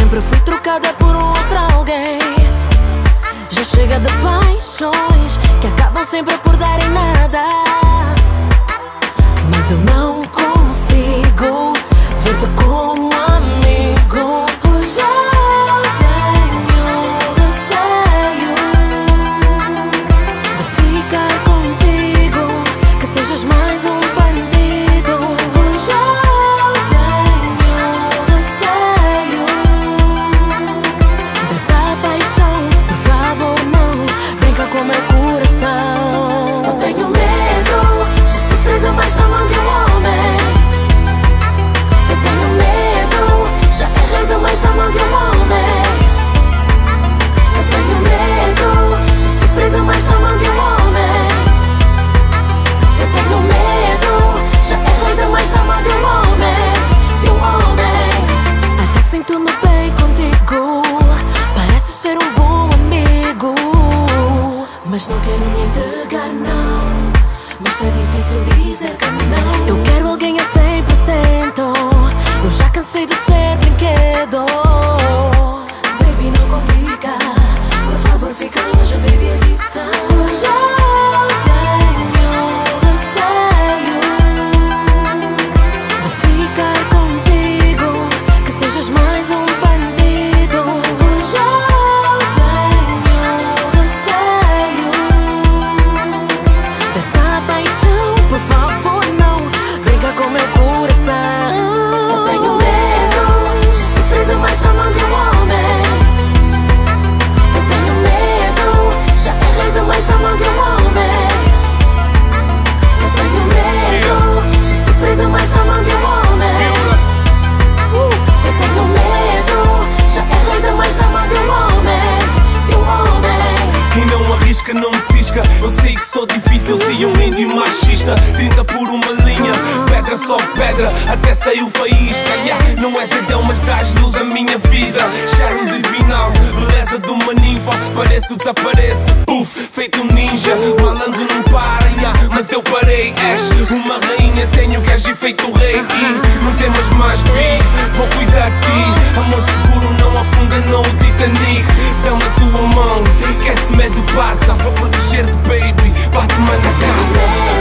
Sempre fui trocada por outro alguém. Já chega de paixões que acabam sempre por dar em nada. Mas eu não consigo ver-te como amigo. Hoje eu tenho receio de ficar contigo, que sejas mais um bandido. Hoje eu tenho receio dessa paixão. Por favor, não brinca com meu coração. Eu tenho medo de sofrer demais na mão de um homem. Eu tenho medo, já errei demais na mão de um homem. Eu tenho medo de sofrer demais na mão de um homem. Eu tenho medo, já errei demais na mão de um homem. De um homem. Até sinto-me bem contigo, pareces ser um bom amigo. Mas não quero me entregar, não. Mas tá difícil dizer que não. Eu quero alguém a 100%. Eu já cansei de ser brinquedo. Baby, não complica. Por favor, fica longe, baby, evita. Hoje eu tenho receio de ficar contigo, que sejas mais um bandido. Hoje eu tenho receio dessa paixão. Por favor, não brinca com meu coração. Eu tenho medo de sofrer demais na mão de um homem. Eu tenho medo, já errei demais na mão de um homem. Eu tenho medo de sofrer demais na mão de um homem. Eu tenho medo, já errei demais na mão de um homem. De um homem. E não arrisca, não me tisca. Eu sei que sou difícil, ciumento e machista. 30 por uma linha, pedra só pedra, até saiu faísca. Não és Adele, mas dás luz à minha vida. Charme divinal, beleza de uma ninfa. Pareço, desaparece, puff, feito um ninja. Malandro não para, mas eu parei. És uma rainha, tenho que agir feito rei. E não temas mais, bi, vou cuidar de ti. Amor seguro, não afunda, não o Titanic. Dá-me a tua mão, que esse medo passa. Vou proteger-te, baby, bate-me na casa.